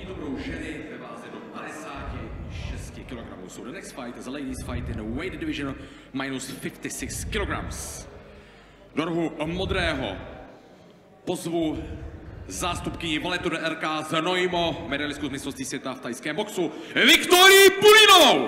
dobrou ženy ve váze do 56 kg. So the next fight is a ladies fight in the weight division minus 56 kg. Do rohu modrého pozvu zástupkyni Valetu de RK Znojmo, medailistku z mistrovství světa v thajském boxu, Viktorii Bulinovou.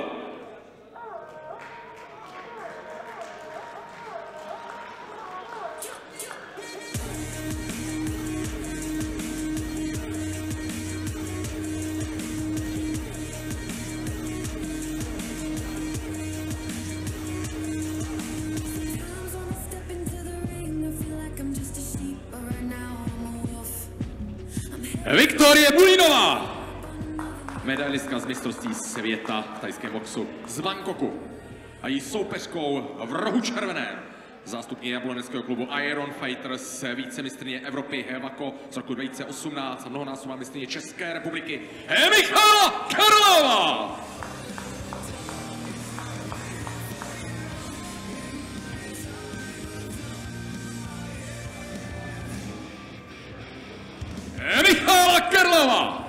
Viktorie Bulinová, medailistka z mistrovství světa v thajském boxu z Bangkoku a její soupeřkou v rohu červeném zástupkyně jabloneckého klubu Iron Fighters, vícemistryně Evropy Vako z roku 2018 a mnohonásobná mistryně České republiky Michala Karlová. Michala Karlová!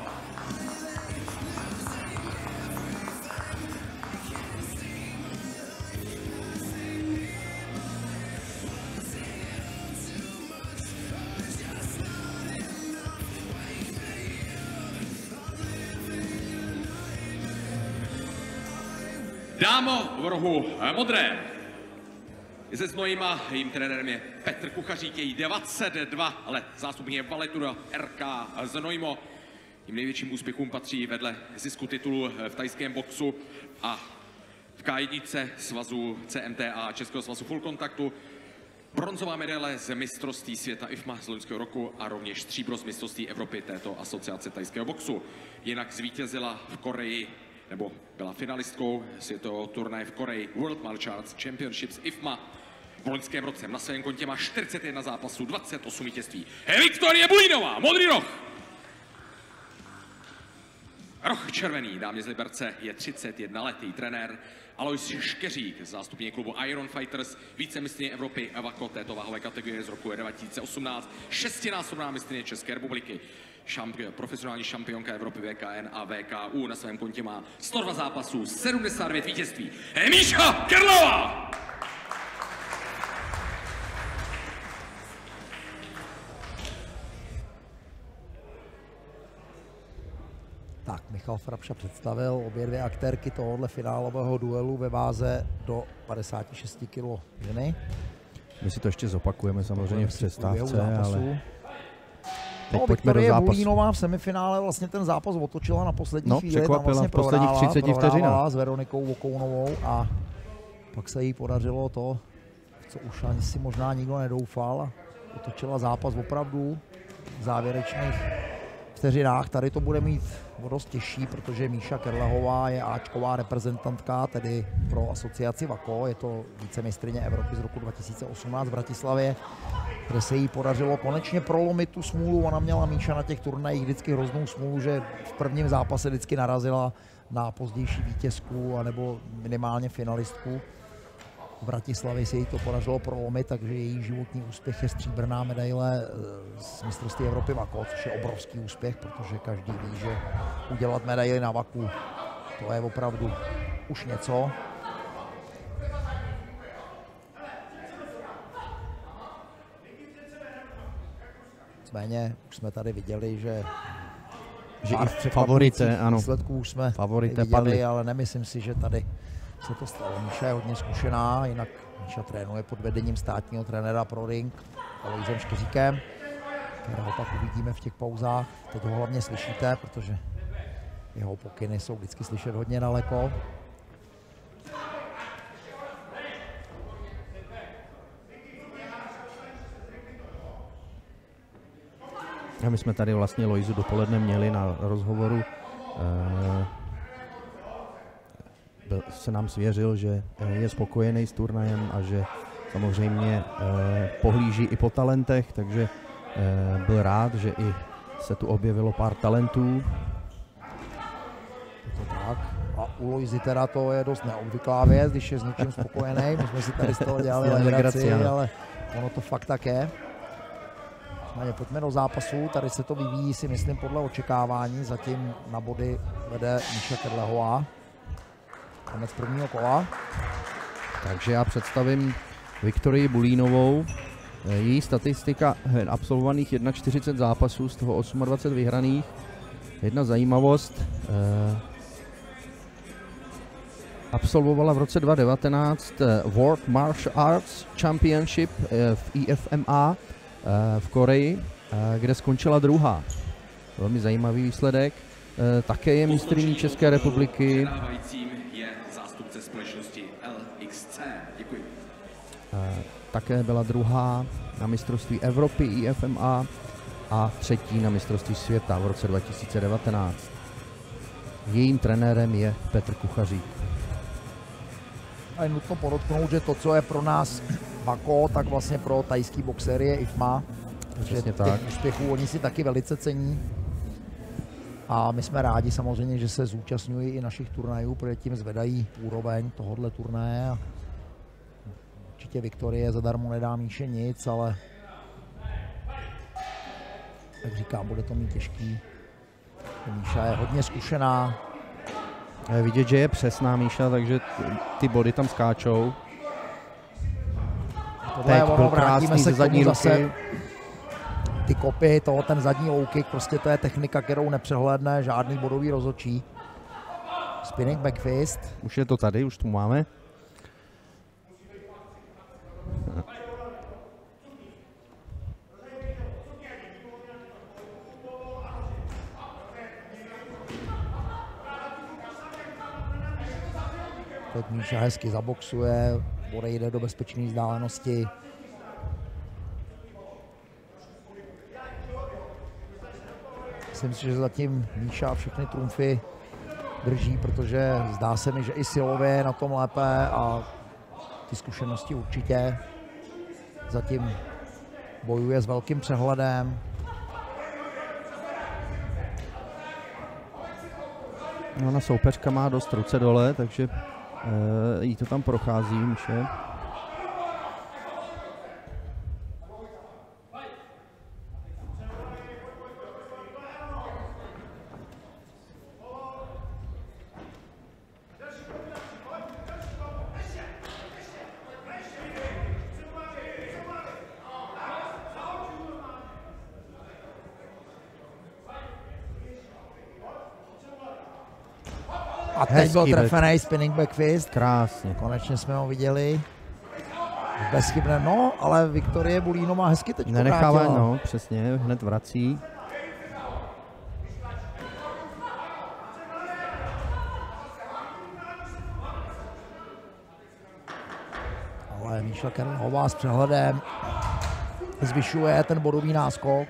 Dámo v rohu modré. Se Znojma, jejím trenérem je Petr Kuchařík, její 22 let, zástupkyně Valetu RK Znojmo. Tím největším úspěchům patří vedle zisku titulu v thajském boxu a v K1 svazu CMTA Českého svazu full kontaktu, bronzová medaile z mistrovství světa IFMA z loňského roku a rovněž stříbro z mistrovství Evropy této asociace thajského boxu. Jinak zvítězila v Koreji, nebo byla finalistkou světového turnaje v Koreji World Martial Arts Championships IFMA. V loňském roce na svém kontě má 41 zápasů, 28 vítězství. Viktorie Bulinová, modrý roh. Roh červený, dámě z Liberce, je 31 letý trenér Alois Škeřík, zástupně klubu Iron Fighters, vícemistryně Evropy Vako této váhové kategorie z roku 2018, šestinásobná mistryně České republiky, profesionální šampionka Evropy VKN a VKU. Na svém kontě má 102 zápasů, 79 vítězství. Míša Karlová! Tak, Michal Frapša představil obě dvě aktérky tohohle finálového duelu ve váze do 56 kg ženy. My si to ještě zopakujeme samozřejmě v přestávce, ale teď no, Viktorie Bulinová v semifinále vlastně ten zápas otočila na poslední chvíli. Překvapila vlastně v posledních 30 vteřinách s Veronikou Vokounovou a pak se jí podařilo to, co už ani si možná nikdo nedoufal. Otočila zápas opravdu v závěrečných vteřinách. Tady to bude mít o dost těžší, protože Míša Kerlehová je áčková reprezentantka, tedy pro asociaci Vako. Je to vícemistryně Evropy z roku 2018 v Bratislavě, kde se jí podařilo konečně prolomit tu smůlu. Ona měla, Míša, na těch turnajích vždycky hroznou smůlu, že v prvním zápase vždycky narazila na pozdější vítězku anebo minimálně finalistku. V Bratislavě se jí to podařilo prolomit, takže její životní úspěch je stříbrná medaile z mistrovství Evropy Vako, což je obrovský úspěch, protože každý ví, že udělat medaili na Vaku, to je opravdu už něco. Nicméně už jsme tady viděli, že i favorité, ano, výsledků už jsme favorité viděli, padly. ale nemyslím si, že tady se to stalo. Míša je hodně zkušená, jinak Míša trénuje pod vedením státního trenéra pro ring Aloisem Škeříkem, kterého pak uvidíme v těch pauzách. Teď ho hlavně slyšíte, protože jeho pokyny jsou vždycky slyšet hodně daleko. A my jsme tady vlastně Loizu dopoledne měli na rozhovoru. Se nám svěřil, že je spokojený s turnajem a že samozřejmě pohlíží i po talentech, takže byl rád, že i se tu objevilo pár talentů. Je to tak. A u Loizy teda to je dost neobvyklá věc, když je s něčím spokojený. My jsme si tady z toho dělali legraci, ale ono to fakt tak je. Pojďme do zápasu, tady se to vyvíjí, si myslím, podle očekávání. Zatím na body vede Míša Kedlehová. Konec prvního kola. Takže já představím Viktorii Bulínovou. Její statistika absolvovaných 41 zápasů, z toho 28 vyhraných. Jedna zajímavost. Absolvovala v roce 2019 World Martial Arts Championship v IFMA v Koreji, kde skončila druhá. Velmi zajímavý výsledek. Také je mistryní České republiky. Je zástupce společnosti LXC. Děkuji. Také byla druhá na mistrovství Evropy IFMA a třetí na mistrovství světa v roce 2019. Jejím trenérem je Petr Kuchařík. A je nutno podotknout, že to, co je pro nás Bako, tak vlastně pro tajský boxery je IFMA. Přesně tak. Úspěchů oni si taky velice cení. A my jsme rádi samozřejmě, že se zúčastňují i našich turnajů, protože tím zvedají úroveň tohohle turnaje. A určitě Viktorie zadarmo nedá Míše nic, ale jak říkám, bude to mít těžký. Míša je hodně zkušená. Je vidět, že je přesná Míša, takže ty body tam skáčou. Tohle je ono, vrátíme se k tomu zase. Ty kopy, ten zadní low kick, prostě to je technika, kterou nepřehlédne žádný bodový rozhodčí. Spinning back fist. Už je to tady, už tu máme. Teď Míša hezky zaboxuje, odejde do bezpečné vzdálenosti. Myslím si, že zatím Míša všechny trumfy drží, protože zdá se mi, že i silově je na tom lépe a ty zkušenosti určitě. Zatím bojuje s velkým přehledem. Ona soupeřka má dost ruce dole, takže jí to tam prochází, Míše. A teď byl trefený spinning back fist. Krásně. Konečně jsme ho viděli. Bezchybné, no, ale Viktorie Bulínová hezky teď nenechává, vrátila. no, přesně, hned vrací. Ale Míša Kedlehová s přehledem zvyšuje ten bodový náskok.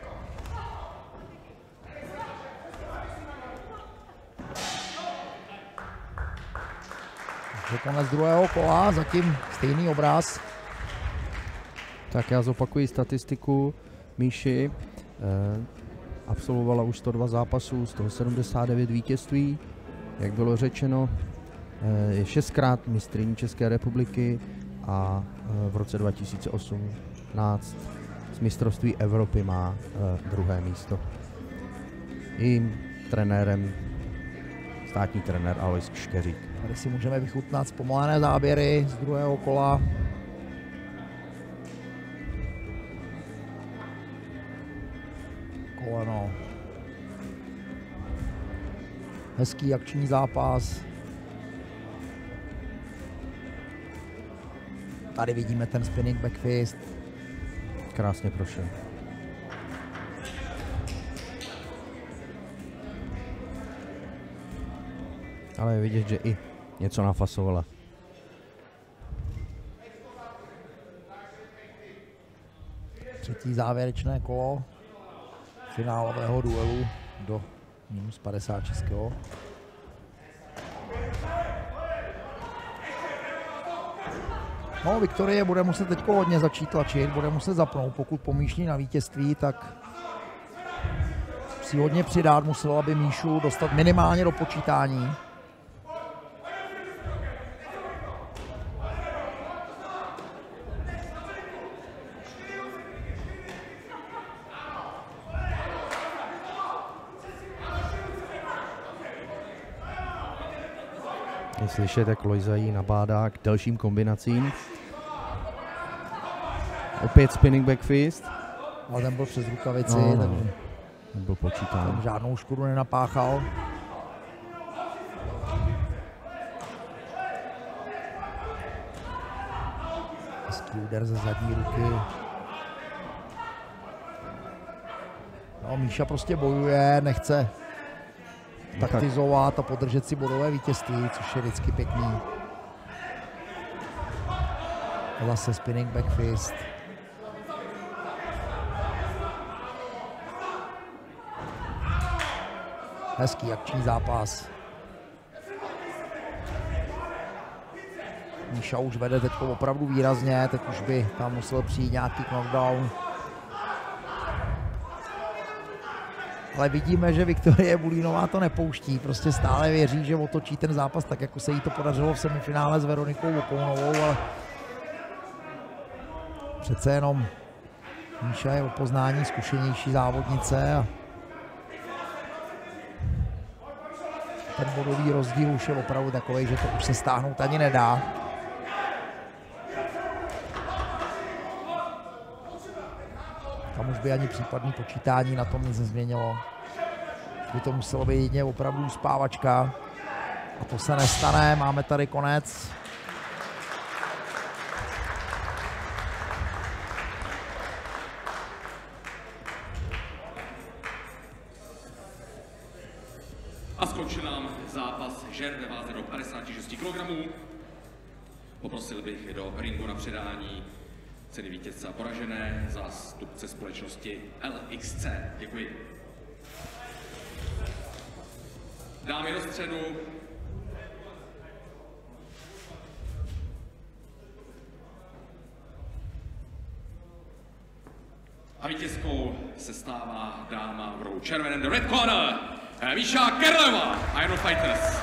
Takže konec druhého kola, zatím stejný obraz. Tak já zopakuji statistiku Míši. Absolvovala už 102 zápasů, 179 vítězství. Jak bylo řečeno, je 6krát mistryní České republiky a v roce 2018 z mistrovství Evropy má druhé místo. Jejím trenérem státní trenér Alois Škeřík. Tady si můžeme vychutnat zpomalené záběry z druhého kola. Koleno. Hezký akční zápas. Tady vidíme ten spinning back fist. Krásně prošel. Ale je vidět, že i něco nafasovala. Třetí závěrečné kolo finálového duelu do minus 56. No, Viktorie bude muset teď hodně začít tlačit, bude muset zapnout, pokud pomýšlí na vítězství, tak si hodně přidat, musela by Míšu dostat minimálně do počítání. Je slyšet, jak Lojza jí nabádá k dalším kombinacím. Opět spinning back fist. Ale ten byl přes rukavici, takže nebyl počítán. tam žádnou škodu nenapáchal. Hezký úder ze zadní ruky. No, Míša prostě bojuje, nechce taktizovat a podržet si bodové vítězství, což je vždycky pěkný. A zase spinning back fist. Hezký akční zápas. Míša už vede teď opravdu výrazně, teď už by tam musel přijít nějaký knockdown. Ale vidíme, že Viktorie Bulínová to nepouští, prostě stále věří, že otočí ten zápas tak, jako se jí to podařilo v semifinále s Veronikou Okounovou, ale přece jenom Míša je o poznání zkušenější závodnice a ten bodový rozdíl už je opravdu takový, že to už se stáhnout ani nedá. Tam už by ani případný počítání na tom nic nezměnilo. By to muselo být jedině opravdu uspávačka. A to se nestane, máme tady konec. A skončil nám zápas žen ve váze do 56 kg. Poprosil bych do ringu na předání ceny vítězce a poražené zástupce společnosti LXC. Děkuji. Dámy do středu. A vítězkou se stává dáma v rohu červeném, the red corner, Míša Kerleva, Iron Fighters.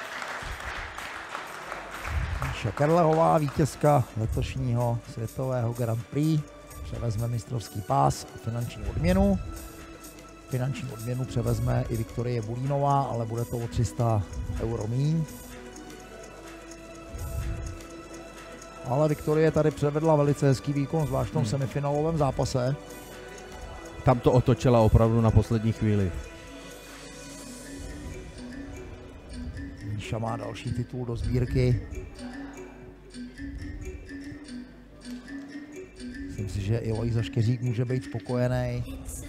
Míša Kerlehová, vítězka letošního světového Grand Prix, převezme mistrovský pás a finanční odměnu. Finanční odměnu převezme i Viktorie Bulínová, ale bude to o 300 euro míň. Ale Viktorie tady předvedla velice hezký výkon, zvlášť v tom semifinálovém zápase. Tam to otočila opravdu na poslední chvíli. Míša má další titul do sbírky. Myslím si, že i Lojza Škeřík může být spokojený.